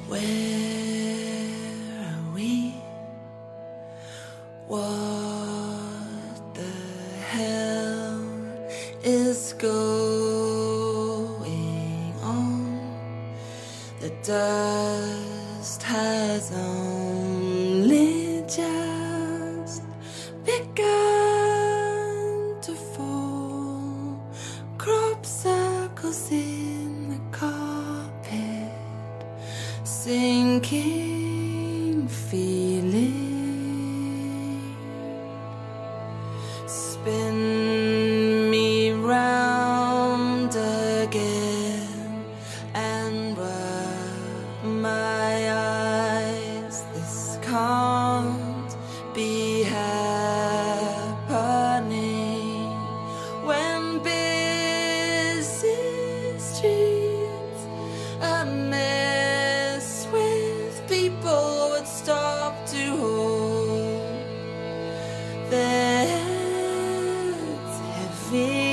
Where are we? What the hell is going on? The dust has only just begun to fall. Crop circles in the carpet, sinking feeling. Spin me round again and rub my eyes. This can't be happening when busy streets are mess with people would stop to hold their heads heavy.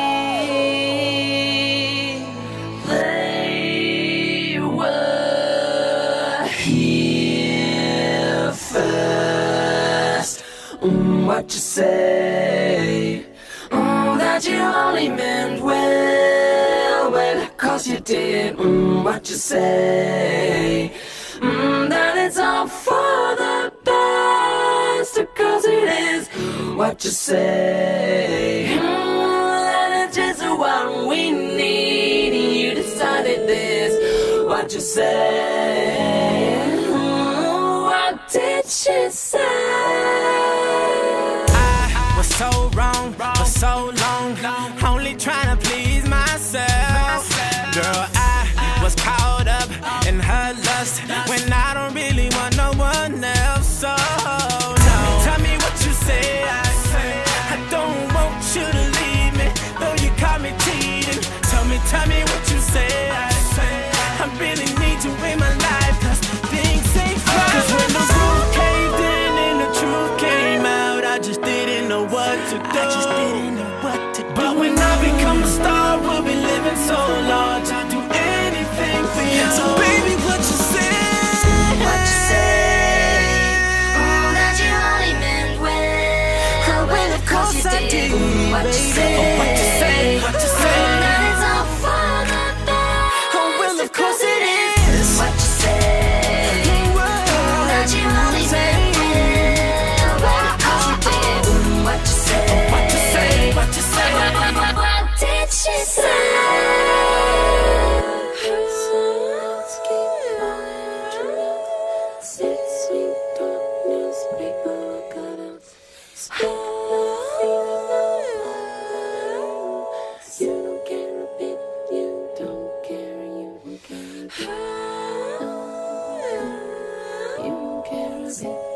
They were here first. What you say? That you only meant well, 'cause you did. What you say? That it's all for the best, 'cause it is. What you say? That it's just what we need. You decided this. What you say? What did she say? So wrong for so long, only trying to please myself. Girl, I was caught up in her lust when I don't really want no one else. So tell me what you say. I don't want you to leave me, though you caught me cheating. Tell me what you say. I really need you in my life, 'cause things ain't right. 'Cause when the roof caved in and the truth came out, I just didn't know what to do. But when I become a star, we'll be living so large. I'll do anything for you. So baby, what you say? What you say? That you only meant well, of course you did. What you say? What you say? What you say? That it's all for the best. Well, of course it is. What you say? That you only meant well, of course you did. What you say? What you say? What you say? What did she say? Let's keep on sweet darkness, people got out. You don't care a bit, you don't care, you don't care. You don't care a bit.